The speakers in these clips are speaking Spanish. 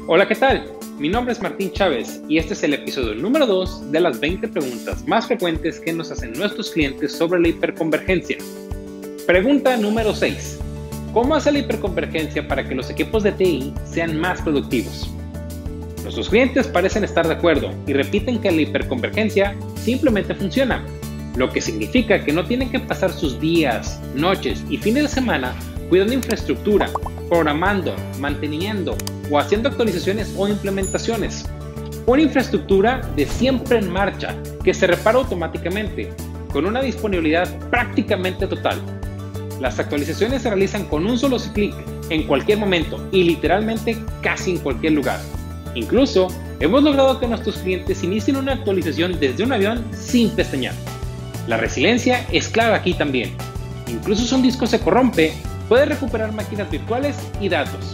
Hola, ¿qué tal? Mi nombre es Martín Chávez y este es el episodio número 2 de las 20 preguntas más frecuentes que nos hacen nuestros clientes sobre la hiperconvergencia. Pregunta número 6. ¿Cómo hace la hiperconvergencia para que los equipos de TI sean más productivos? Nuestros clientes parecen estar de acuerdo y repiten que la hiperconvergencia simplemente funciona, lo que significa que no tienen que pasar sus días, noches y fines de semana cuidando infraestructura, programando, manteniendo o haciendo actualizaciones o implementaciones. Una infraestructura de siempre en marcha que se repara automáticamente, con una disponibilidad prácticamente total. Las actualizaciones se realizan con un solo clic en cualquier momento y literalmente casi en cualquier lugar. Incluso hemos logrado que nuestros clientes inicien una actualización desde un avión sin pestañear. La resiliencia es clave aquí también. Incluso si un disco se corrompe, puedes recuperar máquinas virtuales y datos.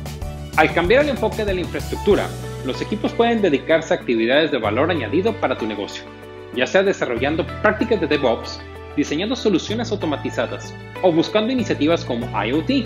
Al cambiar el enfoque de la infraestructura, los equipos pueden dedicarse a actividades de valor añadido para tu negocio, ya sea desarrollando prácticas de DevOps, diseñando soluciones automatizadas o buscando iniciativas como IoT.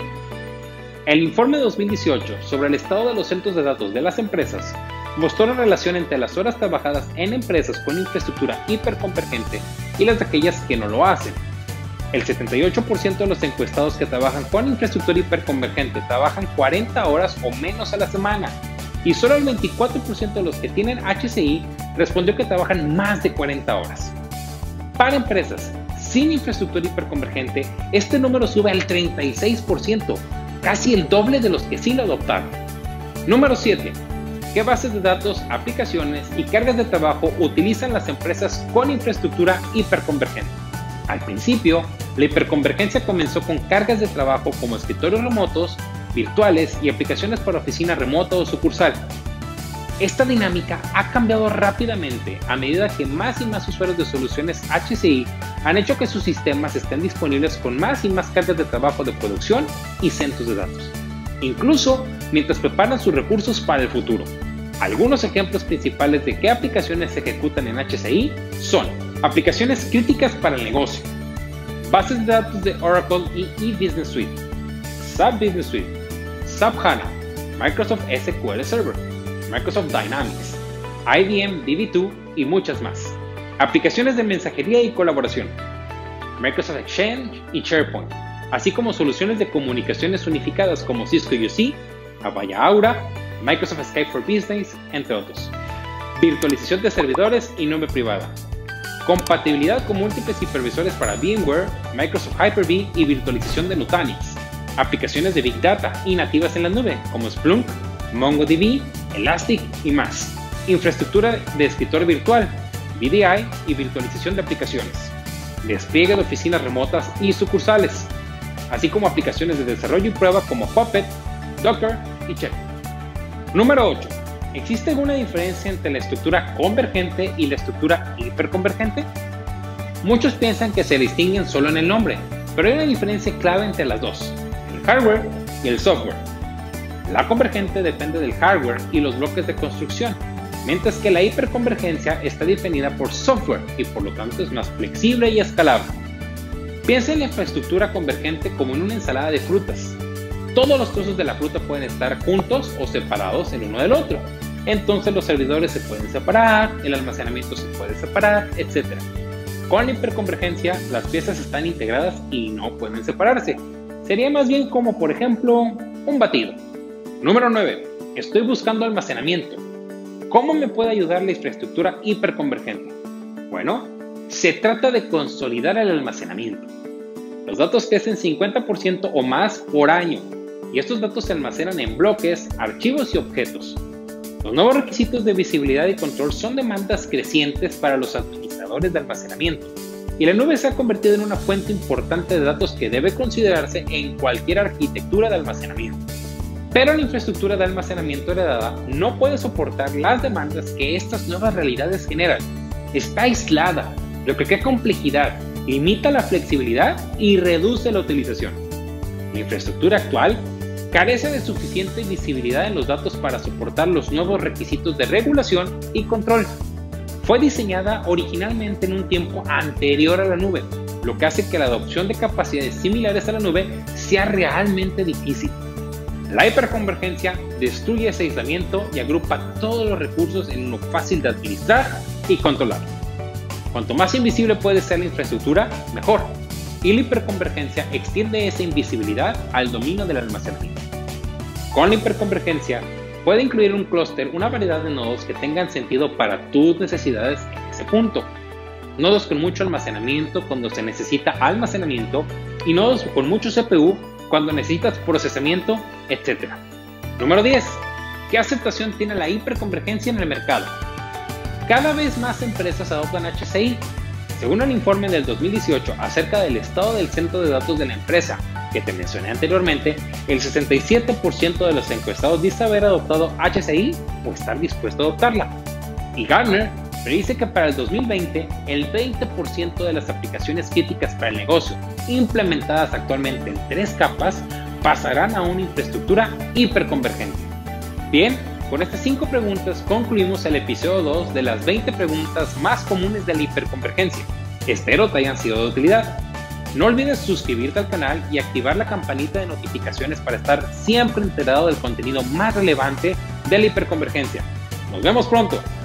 El informe 2018 sobre el estado de los centros de datos de las empresas mostró la relación entre las horas trabajadas en empresas con infraestructura hiperconvergente y las de aquellas que no lo hacen. El 78% de los encuestados que trabajan con infraestructura hiperconvergente trabajan 40 horas o menos a la semana, y solo el 24% de los que tienen HCI respondió que trabajan más de 40 horas. Para empresas sin infraestructura hiperconvergente, este número sube al 36%, casi el doble de los que sí lo adoptaron. Número 7. ¿Qué bases de datos, aplicaciones y cargas de trabajo utilizan las empresas con infraestructura hiperconvergente? Al principio, la hiperconvergencia comenzó con cargas de trabajo como escritorios remotos, virtuales y aplicaciones para oficina remota o sucursal. Esta dinámica ha cambiado rápidamente a medida que más y más usuarios de soluciones HCI han hecho que sus sistemas estén disponibles con más y más cargas de trabajo de producción y centros de datos, incluso mientras preparan sus recursos para el futuro. Algunos ejemplos principales de qué aplicaciones se ejecutan en HCI son aplicaciones críticas para el negocio, bases de datos de Oracle y eBusiness Suite, SAP Business Suite, SAP HANA, Microsoft SQL Server, Microsoft Dynamics, IBM DB2 y muchas más. Aplicaciones de mensajería y colaboración, Microsoft Exchange y SharePoint, así como soluciones de comunicaciones unificadas como Cisco UC, Avaya Aura, Microsoft Skype for Business, entre otros. Virtualización de servidores y nube privada. Compatibilidad con múltiples hipervisores para VMware, Microsoft Hyper-V y virtualización de Nutanix. Aplicaciones de Big Data y nativas en la nube como Splunk, MongoDB, Elastic y más. Infraestructura de escritorio virtual, VDI y virtualización de aplicaciones. Despliegue de oficinas remotas y sucursales, así como aplicaciones de desarrollo y prueba como Puppet, Docker y Chef. Número 8. ¿Existe alguna diferencia entre la estructura convergente y la estructura hiperconvergente? Muchos piensan que se distinguen solo en el nombre, pero hay una diferencia clave entre las dos, el hardware y el software. La convergente depende del hardware y los bloques de construcción, mientras que la hiperconvergencia está definida por software y por lo tanto es más flexible y escalable. Piensa en la infraestructura convergente como en una ensalada de frutas. Todos los trozos de la fruta pueden estar juntos o separados el uno del otro. Entonces los servidores se pueden separar, el almacenamiento se puede separar, etc. Con la hiperconvergencia, las piezas están integradas y no pueden separarse. Sería más bien como, por ejemplo, un batido. Número 9. Estoy buscando almacenamiento. ¿Cómo me puede ayudar la infraestructura hiperconvergente? Bueno, se trata de consolidar el almacenamiento. Los datos crecen 50% o más por año, y estos datos se almacenan en bloques, archivos y objetos. Los nuevos requisitos de visibilidad y control son demandas crecientes para los administradores de almacenamiento, y la nube se ha convertido en una fuente importante de datos que debe considerarse en cualquier arquitectura de almacenamiento. Pero la infraestructura de almacenamiento heredada no puede soportar las demandas que estas nuevas realidades generan. Está aislada, lo que crea complejidad, limita la flexibilidad y reduce la utilización. La infraestructura actual carece de suficiente visibilidad en los datos para soportar los nuevos requisitos de regulación y control. Fue diseñada originalmente en un tiempo anterior a la nube, lo que hace que la adopción de capacidades similares a la nube sea realmente difícil. La hiperconvergencia destruye ese aislamiento y agrupa todos los recursos en uno fácil de administrar y controlar. Cuanto más invisible puede ser la infraestructura, mejor. Y la hiperconvergencia extiende esa invisibilidad al dominio del almacenamiento. Con la hiperconvergencia, puede incluir un clúster una variedad de nodos que tengan sentido para tus necesidades en ese punto. Nodos con mucho almacenamiento cuando se necesita almacenamiento y nodos con mucho CPU cuando necesitas procesamiento, etc. Número 10. ¿Qué aceptación tiene la hiperconvergencia en el mercado? Cada vez más empresas adoptan HCI. Según un informe del 2018 acerca del estado del centro de datos de la empresa, que te mencioné anteriormente, el 67% de los encuestados dice haber adoptado HCI o estar dispuesto a adoptarla. Y Gartner predice que para el 2020, el 20% de las aplicaciones críticas para el negocio, implementadas actualmente en 3 capas, pasarán a una infraestructura hiperconvergente. Bien, con estas 5 preguntas concluimos el episodio 2 de las 20 preguntas más comunes de la hiperconvergencia. Espero te hayan sido de utilidad. No olvides suscribirte al canal y activar la campanita de notificaciones para estar siempre enterado del contenido más relevante de la hiperconvergencia. Nos vemos pronto.